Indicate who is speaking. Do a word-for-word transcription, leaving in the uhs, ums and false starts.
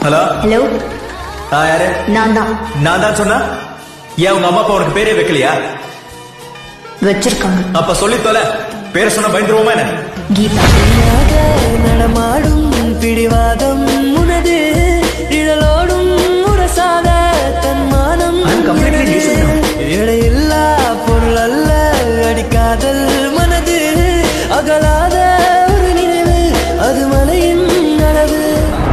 Speaker 1: Hello
Speaker 2: hello.
Speaker 1: ஆ யாரு?
Speaker 2: நான் தான்.
Speaker 1: நான் தான் சொன்னா ஏன் உங்க அம்மா அப்பா உனக்கு பேரே வைக்கலையா?
Speaker 2: வச்சிருக்காங்க.
Speaker 1: அப்ப சொல்லி தொலை. பேரை சொன்ன பயந்துருவோமா என்ன?
Speaker 2: கீதா.
Speaker 3: நடமாடும் பிடி